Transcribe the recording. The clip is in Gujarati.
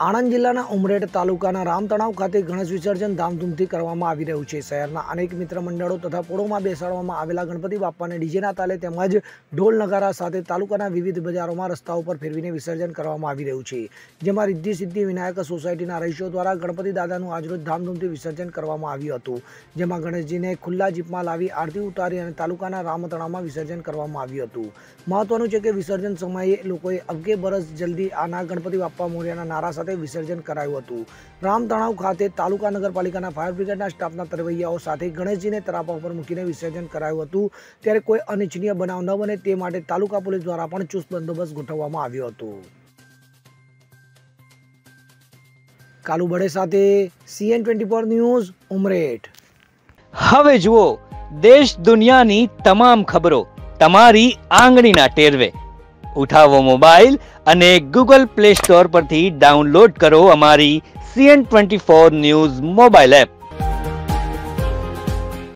આણંદ જિલ્લાના ઉમરેઠ તાલુકાના રામતળાવ ખાતે ગણેશ વિસર્જન ધામધૂમથી કરવામાં આવી રહ્યું છે। શહેરના અનેક મિત્ર મંડળો તથા પોળોમાં બેસાડવામાં આવેલા ગણપતિ બાપાને ડીજેના તાલે તેમજ ઢોલ નગારા સાથે તાલુકાના વિવિધ બજારોમાં રસ્તાઓ પર ફેરવીને વિસર્જન કરવામાં આવી રહ્યું છે, જેમાં રિદ્ધિ સિદ્ધિ વિનાયક સોસાયટીના રહીશો દ્વારા ગણપતિ દાદાનું આજરોજ ધામધૂમથી વિસર્જન કરવામાં આવ્યું હતું, જેમાં ગણેશજીને ખુલ્લા જીપમાં લાવી આરતી ઉતારી અને તાલુકાના રામતળાવમાં વિસર્જન કરવામાં આવ્યું હતું। મહત્વનું છે કે વિસર્જન સમયે લોકોએ અગે બરસ જલ્દી આના ગણપતિ બાપા મોર્યાના નારા સાથે વિસર્જન કરાયું હતું। રામતળાવ ખાતે તાલુકા નગરપાલિકાના ફાયર બ્રિગેડના સ્ટાફના તરવૈયાઓ સાથે ગણેશજીને તરાપા ઉપર મૂકીને વિસર્જન કરાયું હતું। ત્યારે કોઈ અનિચ્છનીય બનાવ ન બને તે માટે તાલુકા પોલીસ દ્વારા પણ ચુસ્ત બંદોબસ્ત ગોઠવવામાં આવ્યો હતો। કાલુ બડે સાથે CN24 ન્યૂઝ ઉમરેઠ। હવે જુઓ દેશ દુનિયાની તમામ ખબરો તમારી આંગળીના ટેરવે। ઉઠાવો મોબાઈલ અને ગૂગલ પ્લે સ્ટોર પરથી ડાઉનલોડ કરો અમારી CN24 ન્યૂઝ મોબાઈલ એપ।